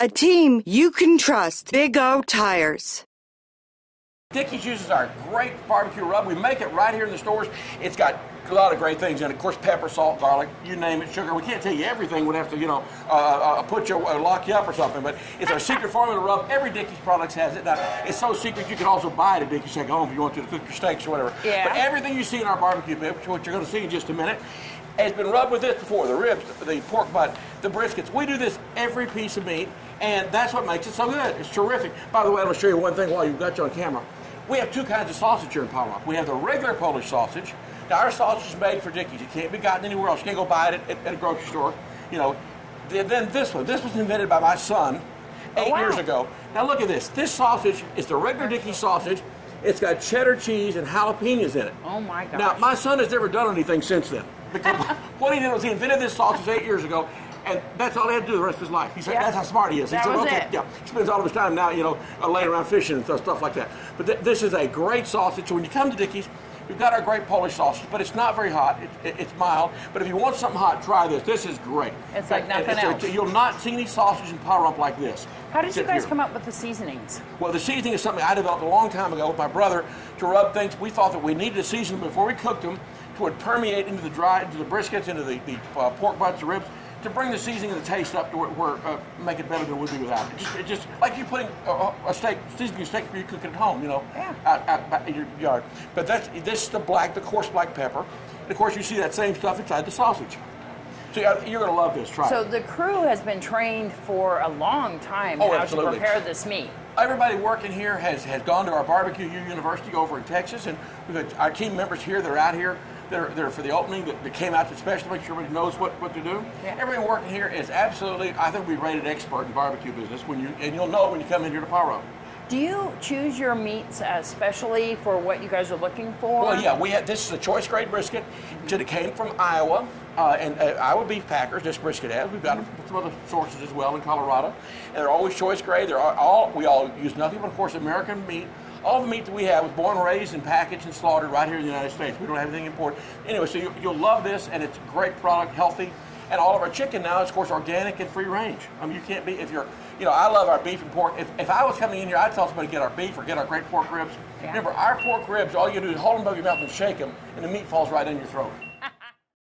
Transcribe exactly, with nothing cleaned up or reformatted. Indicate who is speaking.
Speaker 1: A team you can trust. Big O Tires.
Speaker 2: Dickies uses our great barbecue rub. We make it right here in the stores. It's got a lot of great things in it. Of course, pepper, salt, garlic, you name it, sugar. We can't tell you everything. We'd have to, you know, uh, uh, put you, uh, lock you up or something. But it's our secret formula rub. Every Dickies product has it. Now, it's so secret you can also buy it at Dickies at home if you want to cook your steaks or whatever.
Speaker 1: Yeah.
Speaker 2: But everything you see in our barbecue pit, which what you're going to see in just a minute, has been rubbed with this before. The ribs, the pork butt, the briskets. We do this every piece of meat, and that's what makes it so good. It's terrific. By the way, I'm going to show you one thing while you've got you on camera. We have two kinds of sausage here in Power Rock. We have the regular Polish sausage. Now, our sausage is made for Dickies. It can't be gotten anywhere else. You can't go buy it at, at, at a grocery store. You know. Then this one. This was invented by my son eight oh, wow. years ago. Now, look at this. This sausage is the regular Dickies sausage. It's got cheddar cheese and jalapenos in it.
Speaker 1: Oh, my gosh.
Speaker 2: Now, my son has never done anything since then. Because what he did was he invented this sausage eight years ago, and that's all he had to do the rest of his life. He said, yeah. That's how smart he is. He
Speaker 1: that
Speaker 2: said,
Speaker 1: was
Speaker 2: okay,
Speaker 1: it.
Speaker 2: yeah. He spends all of his time now, you know, uh, laying around fishing and stuff, stuff like that. But th this is a great sausage. So when you come to Dickies, we've got our great Polish sausage, but it's not very hot. It, it, it's mild. But if you want something hot, try this. This is great.
Speaker 1: It's like nothing
Speaker 2: it's
Speaker 1: else.
Speaker 2: A, you'll not see any sausage in Power Up like this.
Speaker 1: How did you guys
Speaker 2: here.
Speaker 1: come up with the seasonings?
Speaker 2: Well, the seasoning is something I developed a long time ago with my brother to rub things. We thought that we needed to season them before we cooked them to permeate into the dry, into the briskets, into the, the uh, pork butts, the ribs, to bring the seasoning and the taste up to where, where uh, make it better than it would be without it. Just, it just like you putting a, a steak, seasoning a steak for you cook it at home, you know,
Speaker 1: yeah.
Speaker 2: out, out, out in your yard. But that's this is the black, the coarse black pepper. And of course, you see that same stuff inside the sausage. So you're going to love this. Try
Speaker 1: so
Speaker 2: it.
Speaker 1: So the crew has been trained for a long time
Speaker 2: oh,
Speaker 1: how
Speaker 2: absolutely.
Speaker 1: to prepare this meat.
Speaker 2: Everybody working here has, has gone to our Barbecue U University over in Texas, and we've got our team members here that are out here that are, that are for the opening, that, that came out to special to make sure everybody knows what, what to do.
Speaker 1: Yeah.
Speaker 2: Everybody working here is absolutely, I think we rated expert in barbecue business, when you and you'll know when you come in here to Power Up.
Speaker 1: Do you choose your meats especially for what you guys are looking for?
Speaker 2: Well, yeah, we had this is a choice grade brisket. It came from Iowa, uh, and uh, Iowa Beef Packers. This brisket has. We've got some other sources as well in Colorado, and they're always choice grade. They're all we all use nothing but, of course, American meat. All the meat that we have was born, raised, and packaged and slaughtered right here in the United States. We don't have anything imported. Anyway, so you, you'll love this, and it's a great product, healthy. And all of our chicken now is, of course, organic and free range. I mean, you can't be, if you're, you know, I love our beef and pork. If, if I was coming in here, I'd tell somebody to get our beef or get our great pork ribs. Yeah. Remember, our pork ribs, all you do is hold them above your mouth and shake them, and the meat falls right in your throat.